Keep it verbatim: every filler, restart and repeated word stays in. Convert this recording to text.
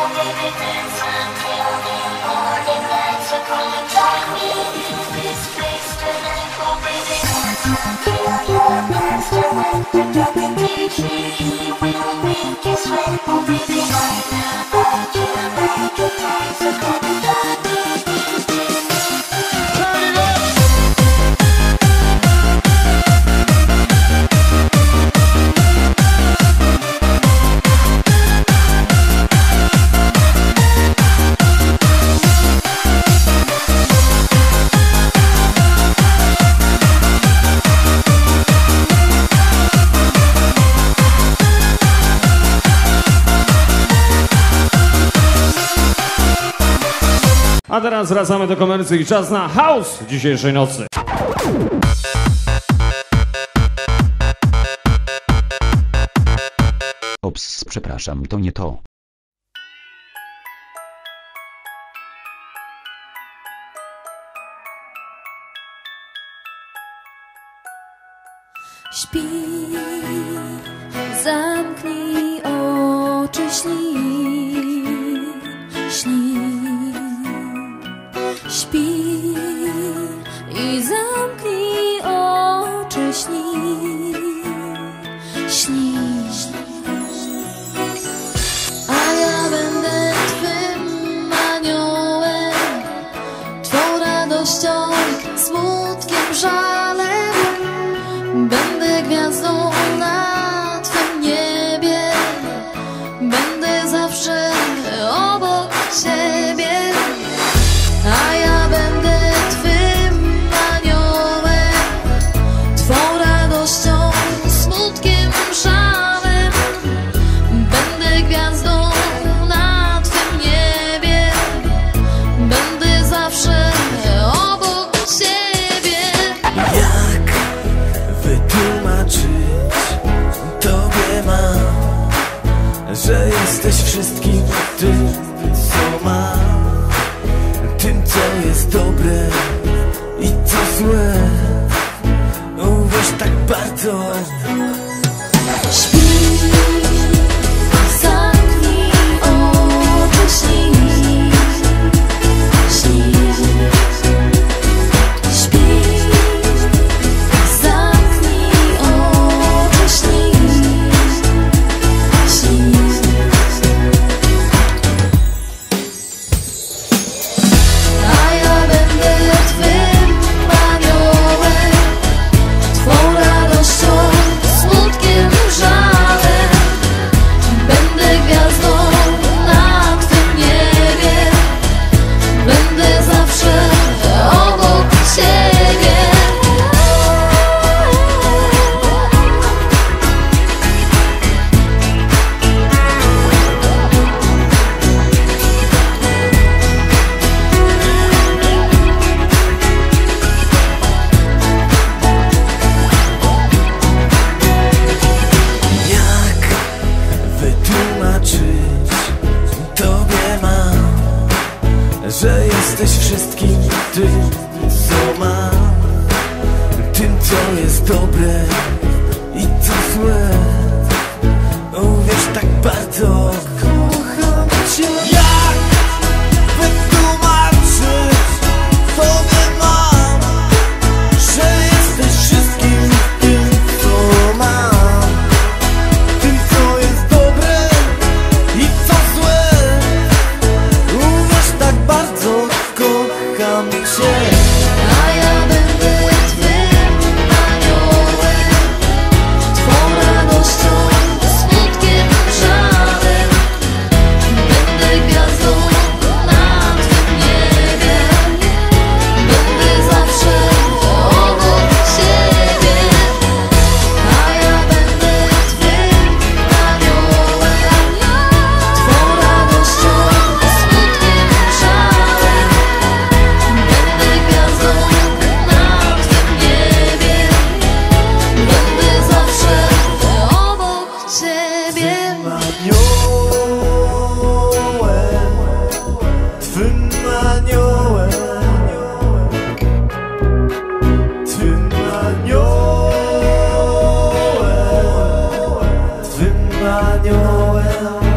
A teraz wracamy do komercji i czas na house dzisiejszej nocy. Ops, przepraszam, to nie to. Śpi, zamknij oczy, śnij, śnij. Śpi i zamknij oczy, śnij, śnij. A ja będę twym aniołem, twą radością, smutkiem, żalem. Będę gwiazdą na twym niebie, będę zawsze obok ciebie. A ja będę twym aniołem, twą radością, smutkiem, żalem. Będę gwiazdą na twym niebie, będę zawsze obok ciebie. Jak wytłumaczyć tobie mam, że jesteś wszystkim tym, co mam, tym, co jest dobre i co złe. Uwierz tak bardzo. Śpi, zamknij oczy, śnij, śnij. Śpi, zamknij oczy, śnij, śnij. A ja będę twym aniołem, twą radością, smutkiem, żalem. Będę gwiazdą na twym niebie, będę zawsze obok ciebie. Jak wytłumaczyć tobie mam, że jesteś wszystkim tym, co mam, tym, co jest dobre i co złe. Uwierz tak bardzo, kocham cię. Jak wytłumaczyć tobie mam, że jesteś wszystkim tym, co mam, tym, co jest dobre i co złe. Uwierz tak bardzo, kocham cię. A ja będę twym aniołem, twą radością, smutkiem, żalem. Będę gwiazdą na twym niebie, będę zawsze obok ciebie. A ja będę twym aniołem, twą radością, smutkiem, żalem. Będę gwiazdą na twym niebie, będę zawsze obok ciebie. Twym aniołem, twym aniołem, twym aniołem.